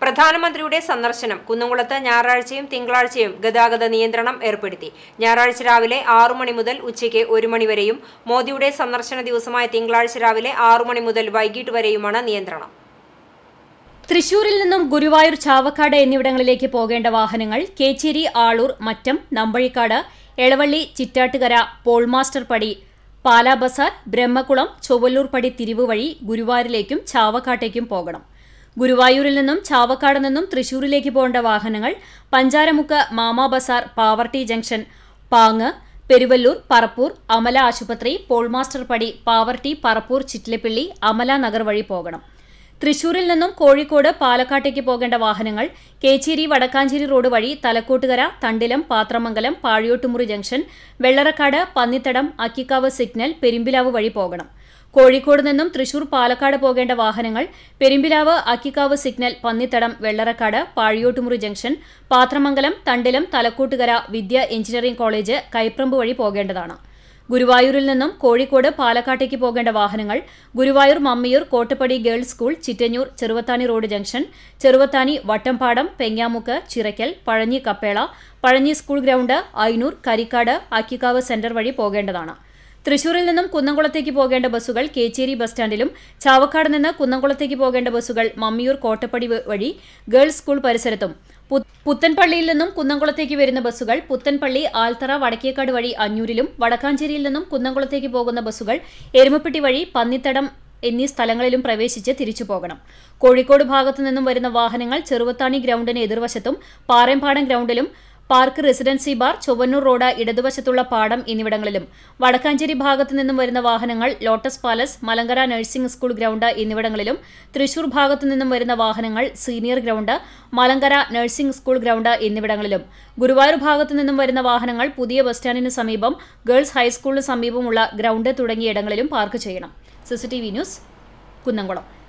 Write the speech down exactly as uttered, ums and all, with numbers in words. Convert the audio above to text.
പ്രധാനമന്ത്രിയുടെ സന്ദർശനം കുന്നംകുളത്ത് ഞായറാഴ്ചയും തിങ്കളാഴ്ചയും ഗതാഗത നിയന്ത്രണം ഏർപ്പെടുത്തി. ഞായറാഴ്ച രാവിലെ ആറു മണി മുതൽ ഉച്ചയ്ക്ക് ഒരു മണി വരെയും മോദിയുടെ സന്ദർശന ദിവസമായ തിങ്കളാഴ്ച രാവിലെ ആറു മണി മുതൽ വൈകിട്ട് വരെയുമാണ് നിയന്ത്രണം. തൃശൂരിൽ നിന്നും ഗുരുവായൂർ, ചാവക്കാട് എന്നിവിടങ്ങളിലേക്ക് പോകേണ്ട വാഹനങ്ങൾ കേച്ചേരി, ആളൂർ, മറ്റം, നമ്പഴിക്കാട്, എളവള്ളി, ചിറ്റാട്ടുകര, പോൾമാസ്റ്റർ പടി, പാലാ ബസാർ, ബ്രഹ്മകുളം, ചൊവ്വല്ലൂർ പടി തിരിവ് വഴി ഗുരുവായൂരിലേക്കും ചാവക്കാട്ടേക്കും പോകണം. ഗുരുവായൂരിൽ നിന്നും ചാവക്കാട് നിന്നും തൃശൂരിലേക്ക് പോകേണ്ട വാഹനങ്ങൾ പഞ്ചാരമുക്ക്, മാമാ ബസാർ, പാവർട്ടി ജംഗ്ഷൻ, പാങ്ങ്, പെരുവല്ലൂർ, പറപ്പൂർ, അമല ആശുപത്രി, പോൾമാസ്റ്റർ പടി, പാവർട്ടി, പറപ്പൂർ, ചിറ്റിലപ്പിള്ളി, അമല നഗർ വഴി പോകണം. തൃശൂരിൽ നിന്നും കോഴിക്കോട്, പാലക്കാട്ടേക്ക് പോകേണ്ട വാഹനങ്ങൾ കേച്ചേരി, വടക്കാഞ്ചേരി റോഡ് വഴി തലക്കോട്ടുകര, തണ്ടിലം, പാത്രമംഗലം, പാഴിയോട്ടുമുറി ജംഗ്ഷൻ, വെള്ളറക്കാട്, പന്നിത്തടം, അക്കിക്കാവ് സിഗ്നൽ, പെരുമ്പിലാവ് വഴി പോകണം. കോഴിക്കോട് നിന്നും തൃശൂർ, പാലക്കാട് പോകേണ്ട വാഹനങ്ങൾ Perumpilavu, Akkikkavu signal, Pannithadam, Vellarakkad, Pazhiyottumuri junction, Pathramangalam, Thandilam, Thalakkottukara, Vidya engineering college, Kaiparamba വഴി പോകേണ്ടതാണ്. ഗുരുവായൂരിൽ നിന്നും കോഴിക്കോട്, പാലക്കാട്ടേക്ക് പോകേണ്ട വാഹനങ്ങൾ Guruvayur, Mammiyur, Kottappadi girls school, Chittanjoor, Cheruvathani road junction, Cheruvathani, Vattampadam, Pengamukku, Chirakkal, Pazhanji കപ്പേള, Pazhanji school ground, Ainoor, Karikkad, Akkikkavu centre വഴി പോകേണ്ടതാണ്. തൃശൂരിൽ നിന്നും കുന്നംകുളത്തേക്ക് പോകേണ്ട ബസ്സുകൾ കേച്ചേരി ബസ് സ്റ്റാൻഡിലും ചാവക്കാട് നിന്ന് കുന്നംകുളത്തേക്ക് പോകേണ്ട ബസ്സുകൾ മമ്മിയൂർ, കോട്ടപ്പടി വഴി ഗേൾസ് സ്കൂൾ പരിസരത്തും, പുത്തൻപള്ളിയിൽ നിന്നും കുന്നംകുളത്തേക്ക് വരുന്ന ബസ്സുകൾ പുത്തൻപള്ളി, ആൽത്തറ, വടക്കേക്കാട് വഴി അഞ്ഞൂരിലും, വടക്കാഞ്ചേരിയിൽ നിന്നും കുന്നംകുളത്തേക്ക് പോകുന്ന ബസ്സുകൾ എരുമപ്പെട്ടി വഴി പന്നിത്തടം എന്നീ സ്ഥലങ്ങളിലും പ്രവേശിച്ച് തിരിച്ചു പോകണം. കോഴിക്കോട് ഭാഗത്തു നിന്നും വരുന്ന വാഹനങ്ങൾ ചെറുവത്താണി ഗ്രൗണ്ടിന് എതിർവശത്തും പാറേമ്പാടം ഗ്രൗണ്ടിലും, Park Residency bar, Chowwannur road ഇടതുവശത്തുള്ള പാടം എന്നിവിടങ്ങളിലും, വടക്കാഞ്ചേരി ഭാഗത്തു നിന്നും വരുന്ന വാഹനങ്ങൾ Lotus Palace, Malankara nursing school ground എന്നിവിടങ്ങളിലും, തൃശൂർ ഭാഗത്തു നിന്നും വരുന്ന വാഹനങ്ങൾ senior ground, Malankara nursing school ground എന്നിവിടങ്ങളിലും, ഗുരുവായൂർ ഭാഗത്തു നിന്നും വരുന്ന വാഹനങ്ങൾ പുതിയ ബസ് സ്റ്റാൻഡിന് സമീപം, ഗേൾസ് ഹൈസ്കൂളിന് സമീപമുള്ള ഗ്രൗണ്ട് തുടങ്ങിയ ഇടങ്ങളിലും പാർക്ക് ചെയ്യണം. CCTV news, Kunnamkulam.